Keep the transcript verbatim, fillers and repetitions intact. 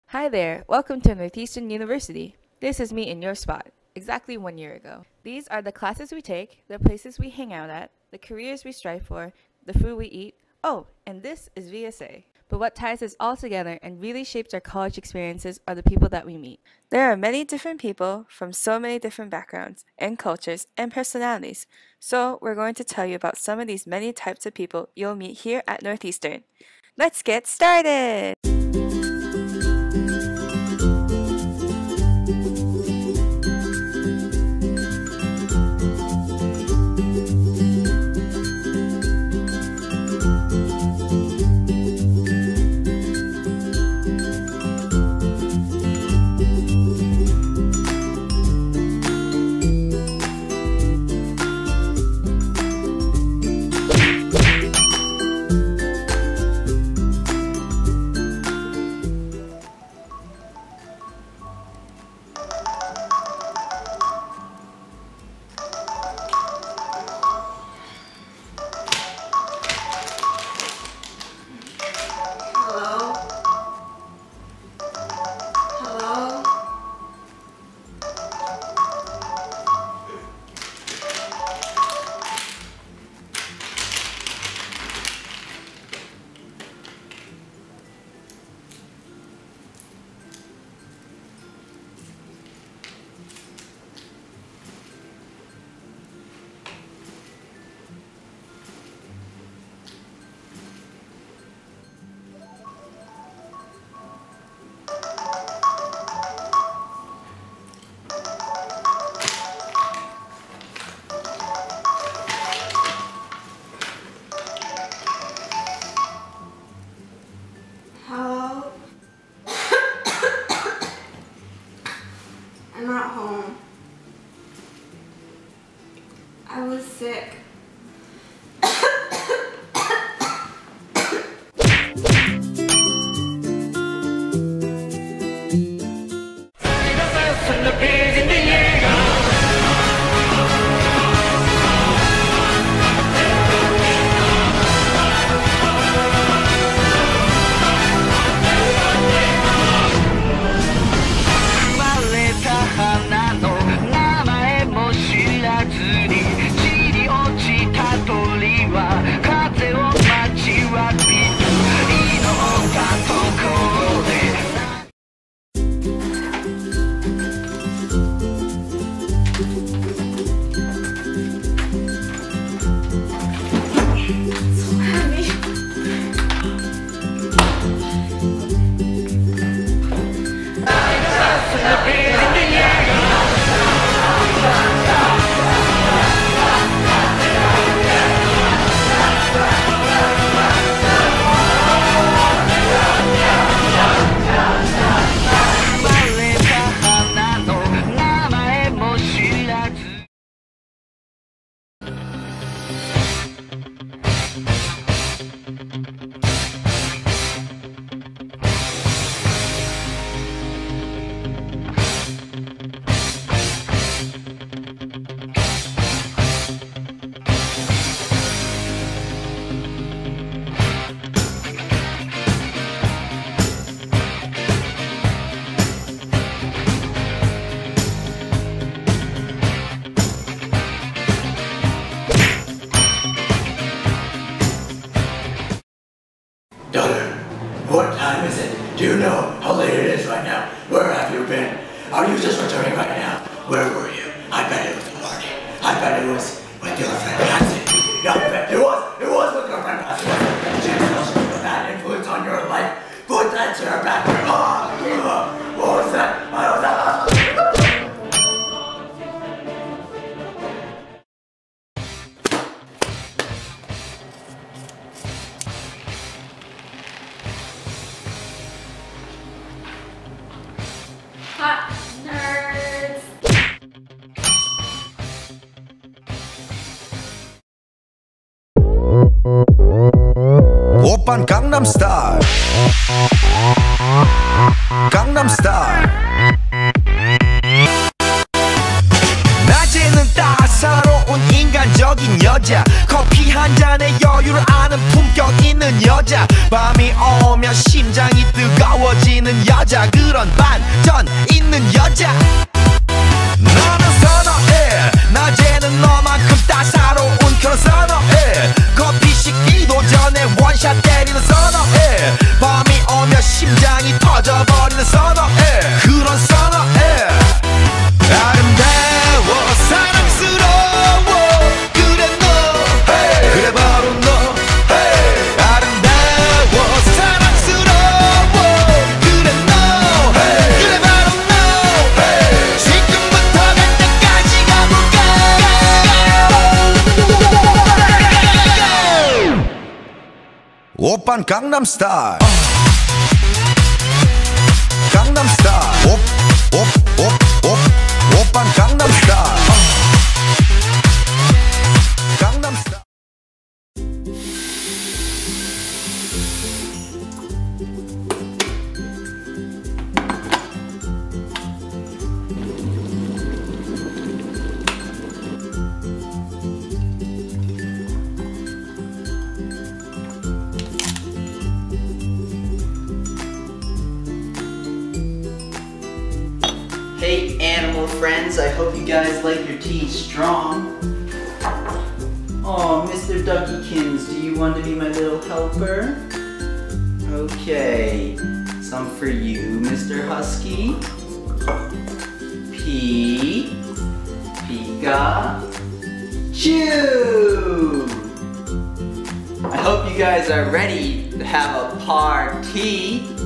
Hi there, welcome to Northeastern University. This is me in your spot, exactly one year ago. These are the classes we take, the places we hang out at, the careers we strive for, the food we eat. Oh, and this is V S A. But what ties us all together and really shapes our college experiences are the people that we meet. There are many different people from so many different backgrounds and cultures and personalities. So we're going to tell you about some of these many types of people you'll meet here at Northeastern. Let's get started! Hello? I'm not home. I was sick. Daughter, what time is it? Do you know how late it is right now? Where have you been? Are you just returning right now? Where were you? I bet it was a party. I bet it was with your friend Patsy. Yeah, I bet it was. It was with your friend Patsy. She has such a bad influence on your life. Put that chair back. Oh, what was that? What was that? Hot nerds. 오빤 강남스타일 강남스타일 낮에는 따사로운 인간적인 여자 커피 한 잔에 여유를 아는 품격 있는 여자 밤이 오면 심장이 뜨거워지 때리는 여자 그런 반전 있는 여자 너는 선어해 낮에는 너만큼 따사로운 그런 선어해 커피 식기도 전에 원샷 때리는 선어해 밤이 오면 심장이 터져버리는 선어해 그런 선어해 아름다워 사랑스러워 그래 너 hey. 그래 바로 너 hey. 아름다워 사랑스러워 그래 너 hey. 그래 바로 너 hey. 지금부터 갈 때까지 가볼까 오빤 강남스타일 강남스타일 옵옵옵옵 오빤 강남스타일 강남스타일 Hey animal friends, I hope you guys like your tea strong. Oh, Mister Duckykins, do you want to be my little helper? Okay, some for you, Mister Husky. Pea, Pika, Chew! I hope you guys are ready to have a party.